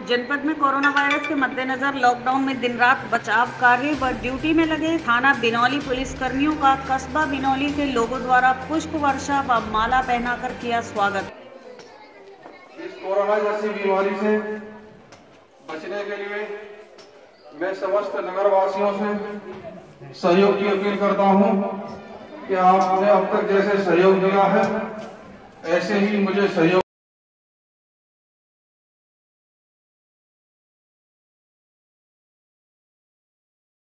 जनपद में corona virus के मद्देनजर लॉकडाउन में दिन रात बचाव कार्य व ड्यूटी में लगे थाना बिनौली पुलिस कर्मियों का कस्बा बिनौली के लोगों द्वारा पुष्प वर्षा व माला पहनाकर किया स्वागत। इस कोरोना जैसी बीमारी से बचने के लिए मैं समस्त नगरवासियों से सहयोग की अपील करता हूं कि आपने अब तक जैसे सहयोग दिया है ऐसे ही मुझे सहयोग